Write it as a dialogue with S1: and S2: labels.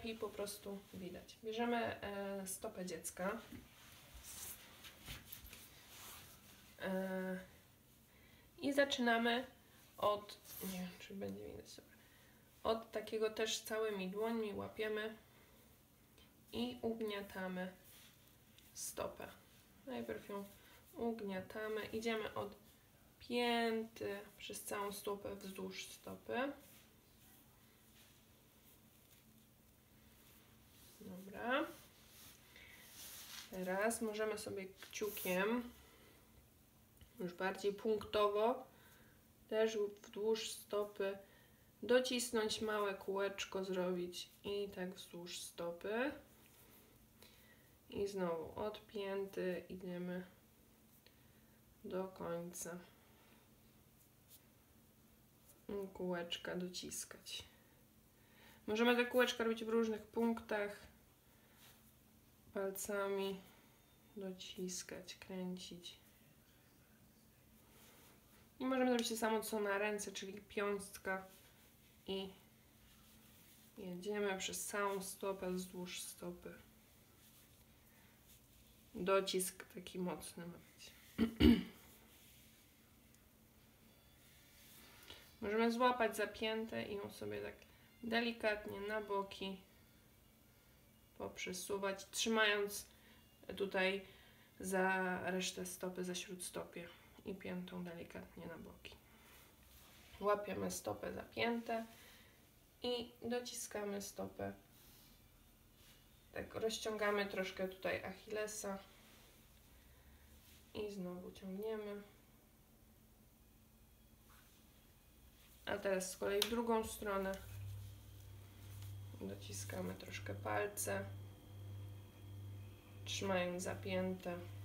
S1: lepiej po prostu widać. Bierzemy stopę dziecka. I zaczynamy od, nie wiem, czy będzie widać sobie, od takiego też całymi dłońmi łapiemy i ugniatamy stopę. Najpierw ją ugniatamy, idziemy od pięty przez całą stopę wzdłuż stopy. Dobra. Teraz możemy sobie kciukiem już bardziej punktowo też wzdłuż stopy docisnąć, małe kółeczko zrobić i tak wzdłuż stopy. I znowu od pięty idziemy do końca. I kółeczka dociskać. Możemy te kółeczka robić w różnych punktach. Palcami dociskać, kręcić. I możemy zrobić to samo co na ręce, czyli piąstka i jedziemy przez całą stopę wzdłuż stopy. Docisk taki mocny ma być. Możemy złapać za piętę i ją sobie tak delikatnie na boki poprzesuwać, trzymając tutaj za resztę stopy, za śródstopie i piętą delikatnie na boki. Łapiemy stopę za piętę i dociskamy stopę. Tak rozciągamy troszkę tutaj Achillesa i znowu ciągniemy. A teraz z kolei w drugą stronę dociskamy troszkę palce, trzymając zapięte.